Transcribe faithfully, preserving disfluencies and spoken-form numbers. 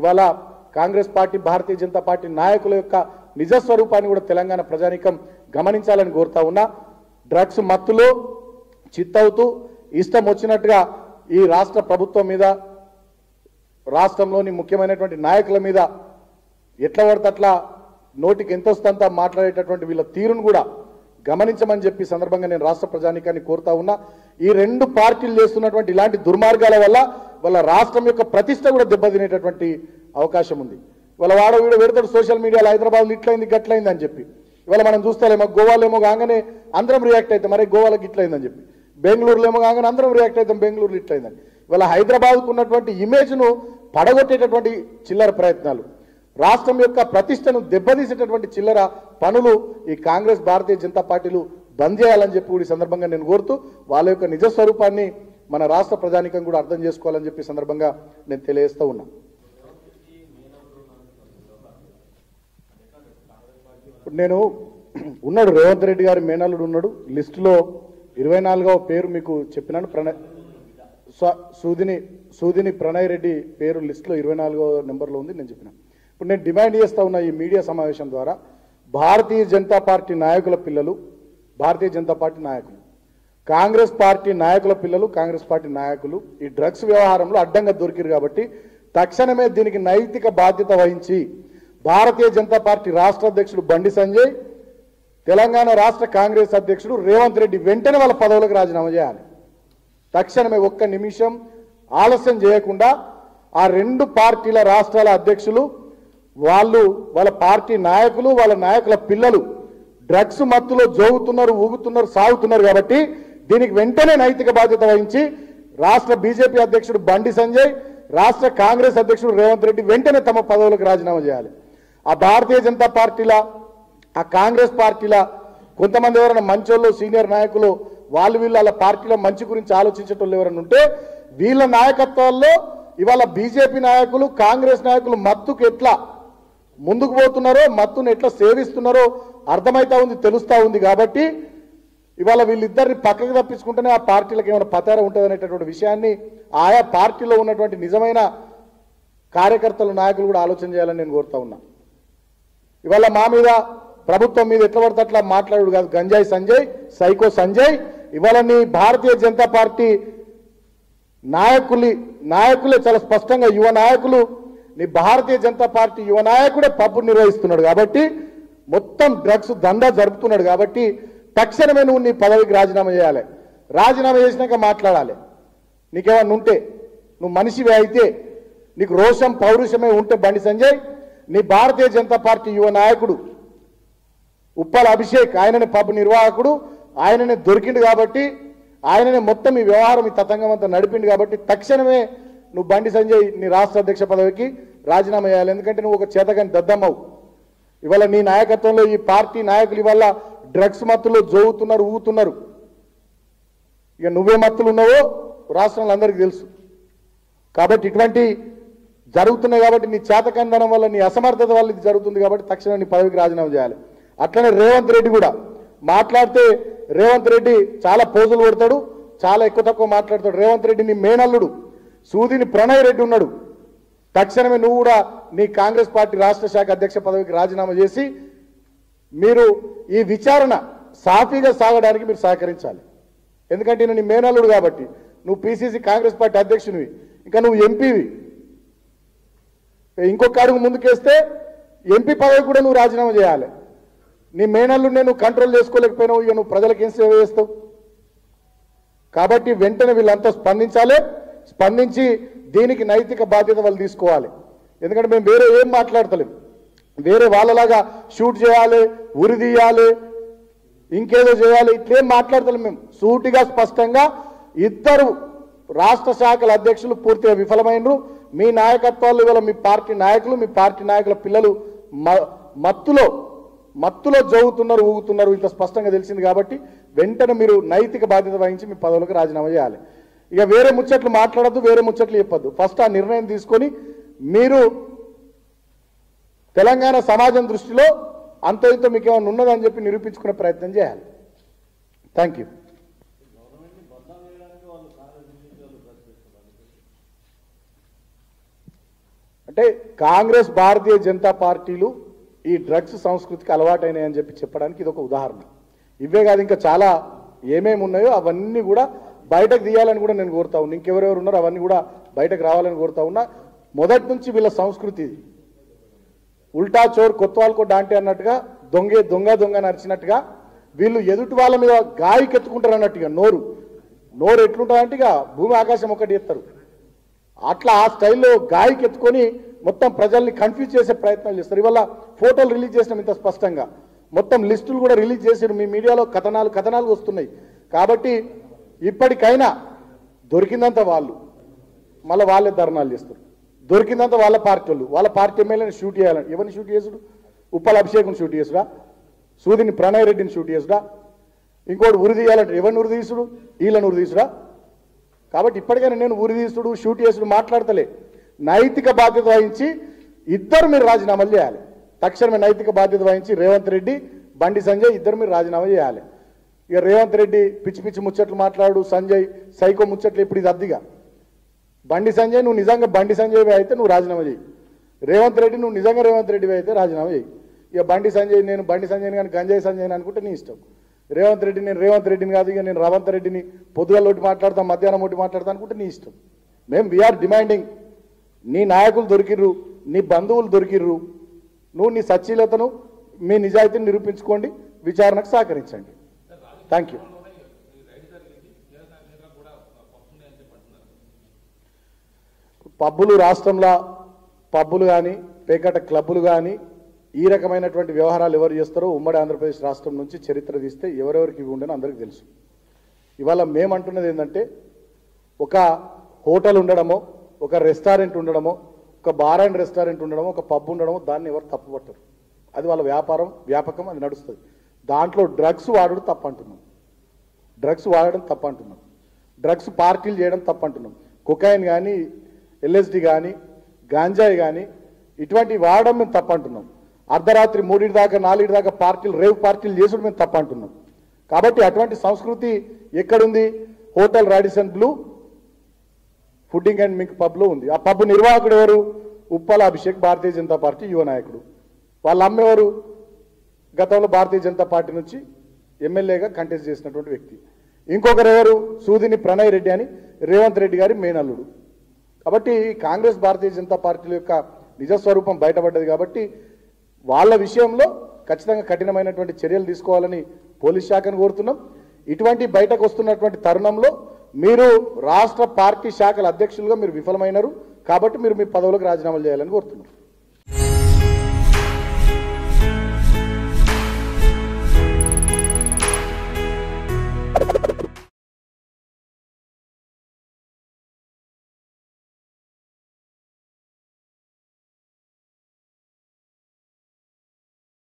ఇవాళ Congress party Bharatiya Janata party నాయకుల యొక్క నిజస్వరూపాన్ని కూడా తెలంగాణ ప్రజానీకం గమనించాలని కోరుతా ఉన్నా. డ్రగ్స్ మత్తులో చిత్తవుతూ ఇష్టం వచ్చినట్టుగా ఈ రాష్ట్ర ప్రభుత్వం మీద, రాష్ట్రంలోని ముఖ్యమైనటువంటి నాయకుల మీద ఎట్లా పడితే అట్లా నోటికి ఎంతొస్తంతా మాట్లాడేటటువంటి వీళ్ళ తీరును కూడా గమనించమని చెప్పి సందర్భంగా నేను రాష్ట్ర ప్రజానీకాన్ని కోరుతా ఉన్నా. ఈ రెండు పార్టీలు చేస్తున్నటువంటి ఇలాంటి దుర్మార్గాల వల్ల వాళ్ళ రాష్ట్రం యొక్క ప్రతిష్ట కూడా దెబ్బతినేటటువంటి అవకాశం ఉంది. వాళ్ళ వాడ వీడు పెడతాడు సోషల్ మీడియాలో హైదరాబాద్లో ఇట్లయింది గట్లయింది అని చెప్పి. ఇవాళ మనం చూస్తాలేమో గోవాలేమో కాగానే అందరం రియాక్ట్ అవుతాం, మరి గోవాలకు ఇట్లయిందని చెప్పి. బెంగళూరులో ఏమో కాగానే అందరం రియాక్ట్ అవుతాం, బెంగళూరులో ఇట్లయిందని. ఇవాళ హైదరాబాద్కు ఉన్నటువంటి ఇమేజ్ను పడగొట్టేటటువంటి చిల్లర ప్రయత్నాలు, రాష్ట్రం యొక్క ప్రతిష్టను దెబ్బతీసేటటువంటి చిల్లర పనులు ఈ కాంగ్రెస్ భారతీయ జనతా పార్టీలు బంద్ చేయాలని చెప్పి కూడా ఈ సందర్భంగా నేను కోరుతూ వాళ్ళ యొక్క నిజ స్వరూపాన్ని మన రాష్ట్ర ప్రజానీకం కూడా అర్థం చేసుకోవాలని చెప్పి సందర్భంగా నేను తెలియజేస్తూ ఉన్నా. ఇప్పుడు నేను ఉన్నాడు రేవంత్ రెడ్డి గారి మేనల్లుడు ఉన్నాడు లిస్టులో ఇరవై నాలుగవ పేరు మీకు చెప్పినాను. ప్రణయ్ సూదిని సూదిని ప్రణయ్ రెడ్డి పేరు లిస్టులో ఇరవై నాలుగవ నెంబర్లో ఉంది నేను చెప్పినాను. ఇప్పుడు నేను డిమాండ్ చేస్తూ ఉన్న ఈ మీడియా సమావేశం ద్వారా భారతీయ జనతా పార్టీ నాయకుల పిల్లలు, భారతీయ జనతా పార్టీ నాయకులు, కాంగ్రెస్ పార్టీ నాయకుల పిల్లలు, కాంగ్రెస్ పార్టీ నాయకులు ఈ డ్రగ్స్ వ్యవహారంలో అడ్డంగా దొరికిరు కాబట్టి తక్షణమే దీనికి నైతిక బాధ్యత వహించి భారతీయ జనతా పార్టీ రాష్ట్ర అధ్యక్షుడు బండి సంజయ్, తెలంగాణ రాష్ట్ర కాంగ్రెస్ అధ్యక్షుడు రేవంత్ రెడ్డి వెంటనే వాళ్ళ పదవులకు రాజీనామా చేయాలి. తక్షణమే ఒక్క నిమిషం ఆలస్యం చేయకుండా ఆ రెండు పార్టీల రాష్ట్రాల అధ్యక్షులు, వాళ్ళు వాళ్ళ పార్టీ నాయకులు, వాళ్ళ నాయకుల పిల్లలు డ్రగ్స్ మత్తులో జోగుతున్నారు, ఊగుతున్నారు, సాగుతున్నారు కాబట్టి దీనికి వెంటనే నైతిక బాధ్యత వహించి రాష్ట్ర బీజేపీ అధ్యక్షుడు బండి సంజయ్, రాష్ట్ర కాంగ్రెస్ అధ్యక్షుడు రేవంత్ రెడ్డి వెంటనే తమ పదవులకు రాజీనామా చేయాలి. ఆ భారతీయ జనతా పార్టీల, ఆ కాంగ్రెస్ పార్టీల కొంతమంది ఎవరైనా మంచోళ్ళు సీనియర్ నాయకులు వాళ్ళు వీళ్ళ వాళ్ళ పార్టీల మంచి గురించి ఆలోచించేటోళ్ళు ఎవరైనా ఉంటే వీళ్ళ నాయకత్వాల్లో ఇవాళ బీజేపీ నాయకులు, కాంగ్రెస్ నాయకులు మత్తుకు ఎట్లా ముందుకు పోతున్నారో, మత్తును ఎట్లా సేవిస్తున్నారో అర్థమవుతా ఉంది, తెలుస్తూ ఉంది. కాబట్టి ఇవాళ వీళ్ళిద్దరిని పక్కకు తప్పించుకుంటేనే ఆ పార్టీలకు ఏమైనా పతార ఉంటుంది అనేటటువంటి విషయాన్ని ఆయా పార్టీలో ఉన్నటువంటి నిజమైన కార్యకర్తలు, నాయకులు కూడా ఆలోచన చేయాలని నేను కోరుతా ఉన్నా. ఇవాళ మా మీద, ప్రభుత్వం మీద ఎట్లా పడితే అట్లా మాట్లాడు కాదు గంజాయి సంజయ్, సైకో సంజయ్. ఇవాళ నీ భారతీయ జనతా పార్టీ నాయకులు నాయకులే చాలా స్పష్టంగా, యువ నాయకులు, నీ భారతీయ జనతా పార్టీ యువ నాయకుడే పబ్బు నిర్వహిస్తున్నాడు కాబట్టి, మొత్తం డ్రగ్స్ దందా జరుపుతున్నాడు కాబట్టి తక్షణమే నువ్వు నీ పదవికి రాజీనామా చేయాలి. రాజీనామా చేసినాక మాట్లాడాలి. నీకేమన్నా ఉంటే, నువ్వు మనిషివి అయితే, నీకు రోషం పౌరుషమే ఉంటే బండి సంజయ్, నీ భారతీయ జనతా పార్టీ యువ నాయకుడు ఉప్పల అభిషేక్ ఆయననే పబ్ నిర్వాహకుడు, ఆయననే దొరికిండు కాబట్టి, ఆయననే మొత్తం ఈ వ్యవహారం ఈ తతంగం అంతా నడిపిండు కాబట్టి తక్షణమే నువ్వు బండి సంజయ్ నీ రాష్ట్ర అధ్యక్ష పదవికి రాజీనామా చేయాలి. ఎందుకంటే నువ్వు ఒక చేతగాని దద్దమ్మవు. ఇవాళ నీ నాయకత్వంలో ఈ పార్టీ నాయకులు ఇవాళ డ్రగ్స్ మత్తులో జోగుతున్నారు, ఊగుతున్నారు. ఇక నువ్వే మత్తులు ఉన్నావో రాష్ట్రంలో అందరికీ తెలుసు. కాబట్టి ఇటువంటి జరుగుతున్నాయి కాబట్టి నీ చేతకందనం వల్ల, నీ అసమర్థత వల్ల ఇది జరుగుతుంది కాబట్టి తక్షణం నీ పదవికి రాజీనామా చేయాలి. అట్లనే రేవంత్ రెడ్డి కూడా మాట్లాడితే, రేవంత్ రెడ్డి చాలా పోజులు కొడతాడు, చాలా ఎక్కువ తక్కువ మాట్లాడతాడు. రేవంత్ రెడ్డి నీ మేనల్లుడు సూదిని ప్రణయ్ రెడ్డి ఉన్నాడు. తక్షణమే నువ్వు కూడా నీ కాంగ్రెస్ పార్టీ రాష్ట్ర శాఖ అధ్యక్ష పదవికి రాజీనామా చేసి మీరు ఈ విచారణ సాఫీగా సాగడానికి మీరు సహకరించాలి. ఎందుకంటే నేను నీ మేనల్లుడు కాబట్టి, నువ్వు పీసీసీ కాంగ్రెస్ పార్టీ అధ్యక్షునివి, ఇంకా నువ్వు ఎంపీవి. ఇంకొక అడుగు ముందుకేస్తే ఎంపీ పదవి కూడా నువ్వు రాజీనామా చేయాలి. నీ మేనల్లుడిని నువ్వు కంట్రోల్ చేసుకోలేకపోయినావు, ఇక నువ్వు ప్రజలకు ఏం సేవ చేస్తావు? కాబట్టి వెంటనే వీళ్ళంతా స్పందించాలి. స్పందించి దీనికి నైతిక బాధ్యత వాళ్ళు తీసుకోవాలి. ఎందుకంటే మేము వేరే ఏం మాట్లాడతలేం, వేరే వాళ్ళలాగా షూట్ చేయాలి, ఉరి తీయాలి, ఇంకేదో చేయాలి ఇట్లేం మాట్లాడతలేం. మేము సూటిగా స్పష్టంగా ఇద్దరు రాష్ట్ర శాఖల అధ్యక్షులు పూర్తిగా విఫలమైనరు. మీ నాయకత్వాలు ఇవాళ మీ పార్టీ నాయకులు, మీ పార్టీ నాయకుల పిల్లలు మత్తులో మత్తులో జోగుతున్నారు, ఊగుతున్నారు, ఇంత స్పష్టంగా తెలిసింది. కాబట్టి వెంటనే మీరు నైతిక బాధ్యత వహించి మీ పదవులకు రాజీనామా చేయాలి. ఇక వేరే ముచ్చట్లు మాట్లాడద్దు, వేరే ముచ్చట్లు చెప్పద్దు. ఫస్ట్ ఆ నిర్ణయం తీసుకొని మీరు తెలంగాణ సమాజం దృష్టిలో అంతో ఇంతో మీకు ఏమైనా ఉన్నదని చెప్పి నిరూపించుకునే ప్రయత్నం చేయాలి. Thank you. అంటే కాంగ్రెస్ భారతీయ జనతా పార్టీలు ఈ డ్రగ్స్ సంస్కృతికి అలవాటైనాయి అని చెప్పి చెప్పడానికి ఇది ఒక ఉదాహరణ. ఇవే కాదు ఇంకా చాలా ఏమేమి ఉన్నాయో అవన్నీ కూడా బయటకు తీయాలని కూడా నేను కోరుతా ఉన్నా. ఇంకెవరెవరు ఉన్నారో అవన్నీ కూడా బయటకు రావాలని కోరుతా ఉన్నా. మొదటి నుంచి వీళ్ళ సంస్కృతి ఉల్టా చోర్ కొత్తవాళ్ళకో డాంటే అన్నట్టుగా దొంగే దొంగ దొంగ నరిచినట్టుగా వీళ్ళు ఎదుటి వాళ్ళ మీద గాయకెత్తుకుంటారు అన్నట్టుగా నోరు నోరు ఎట్లుంటుందంటే ఇక భూమి ఆకాశం ఒకటి ఎత్తారు. అట్లా ఆ స్టైల్లో గాయకెత్తుకొని మొత్తం ప్రజల్ని కన్ఫ్యూజ్ చేసే ప్రయత్నాలు చేస్తారు. ఇవాళ ఫోటోలు రిలీజ్ చేసినాం ఇంత స్పష్టంగా, మొత్తం లిస్టులు కూడా రిలీజ్ చేసారు. మీ మీడియాలో కథనాలు కథనాలు వస్తున్నాయి. కాబట్టి ఇప్పటికైనా దొరికిందంత వాళ్ళు మళ్ళీ వాళ్ళే ధర్నాలు చేస్తారు. దొరికిందంత వాళ్ళ పార్టీ వాళ్ళు వాళ్ళ పార్టీ ఎమ్మెల్యేని షూట్ చేయాలని ఎవరిని షూట్ చేసుడు? ఉప్పల అభిషేకం షూట్ చేసుడా? సూదిని ప్రణయ్ రెడ్డిని షూట్ చేసుడా? ఇంకోటి ఉరి తీయాలంటే ఎవరిని ఉరి తీసుడు? వీళ్ళని ఉరి తీసుడా? కాబట్టి ఇప్పటికైనా నేను ఉరి తీసుడు షూట్ చేసుడు మాట్లాడతలే. నైతిక బాధ్యత వహించి ఇద్దరు మీరు రాజీనామాలు చేయాలి. తక్షణమే నైతిక బాధ్యత వహించి రేవంత్ రెడ్డి, బండి సంజయ్ ఇద్దరు మీరు రాజీనామా చేయాలి. ఇక రేవంత్ రెడ్డి పిచ్చి పిచ్చి ముచ్చట్లు మాట్లాడు, సంజయ్ సైకో ముచ్చట్లు ఇప్పుడు ఇది అద్దిగా. బండి సంజయ్ నువ్వు నిజంగా బండి సంజయ్ అయితే నువ్వు రాజీనామా చేయి. రేవంత్ రెడ్డి నువ్వు నిజంగా రేవంత్ రెడ్డి అయితే రాజీనామా చేయి. ఇక బండి సంజయ్ నేను బండి సంజయ్ని కానీ గంజాయి సంజయ్ని అనుకుంటే నీ ఇష్టం. రేవంత్ రెడ్డి నేను రేవంత్ రెడ్డిని కాదు, ఇక నేను రవంత్ రెడ్డిని పొద్దుగాల ఒకటి మాట్లాడతాను మధ్యాహ్నం ఒకటి మాట్లాడతాను అనుకుంటే నీ ఇష్టం. మేము వీఆర్ డిమాండింగ్, నీ నాయకులు దొరికిర్రు, నీ బంధువులు దొరికిర్రు, నువ్వు నీ సచ్చీలతను మీ నిజాయితీని నిరూపించుకోండి, విచారణకు సహకరించండి. Thank you. పబ్బులు రాష్ట్రంలో పబ్బులు కానీ పేకట క్లబ్బులు కానీ ఈ రకమైనటువంటి వ్యవహారాలు ఎవరు చేస్తారో ఉమ్మడి ఆంధ్రప్రదేశ్ రాష్ట్రం నుంచి చరిత్ర తీస్తే ఎవరెవరికి ఇవి ఉండని అందరికీ తెలుసు. ఇవాళ మేమంటున్నది ఏంటంటే ఒక హోటల్ ఉండడమో, ఒక రెస్టారెంట్ ఉండడమో, ఒక బార్ అండ్ రెస్టారెంట్ ఉండడమో, ఒక పబ్ ఉండడమో దాన్ని ఎవరు తప్పుపట్టరు. అది వాళ్ళ వ్యాపారం, వ్యాపకం, అది నడుస్తుంది. దాంట్లో డ్రగ్స్ వాడడం తప్పు అంటున్నాం. డ్రగ్స్ వాడడం తప్పు అంటున్నాం. డ్రగ్స్ పార్టీలు చేయడం తప్పు అంటున్నాం. కొకైన్ కానీ ఎల్ఎస్డి కానీ గాంజాయి కానీ ఇటువంటి వాడడం మేము తప్పు అంటున్నాం. అర్ధరాత్రి మూడింటి దాకా నాలుగింటి దాకా పార్టీలు రేవ్ పార్టీలు చేసుడు మేము తప్పు అంటున్నాం. కాబట్టి అటువంటి సంస్కృతి ఎక్కడుంది? Hotel Radisson Blu pudding and mink పబ్లో ఉంది. ఆ పబ్ నిర్వాహకుడు ఎవరు? ఉప్పల అభిషేక్, భారతీయ జనతా పార్టీ యువ నాయకుడు. వాళ్ళ అమ్మేవారు గతంలో భారతీయ జనతా పార్టీ నుంచి ఎమ్మెల్యేగా కంటెస్ట్ చేసినటువంటి వ్యక్తి. ఇంకొకరు ఎవరు? సూదిని ప్రణయ్ రెడ్డి అని రేవంత్ రెడ్డి గారి మేనల్లుడు. కాబట్టి కాంగ్రెస్ భారతీయ జనతా పార్టీల యొక్క నిజస్వరూపం బయటపడ్డది. కాబట్టి వాళ్ళ విషయంలో ఖచ్చితంగా కఠినమైనటువంటి చర్యలు తీసుకోవాలని పోలీస్ శాఖను కోరుతున్నాం. ఇటువంటి బయటకు వస్తున్నటువంటి తరుణంలో మీరు రాష్ట్ర పార్టీ శాఖల అధ్యక్షులుగా మీరు విఫలమైనారు. కాబట్టి మీరు మీ పదవులకు రాజీనామాలు చేయాలని కోరుతున్నాం.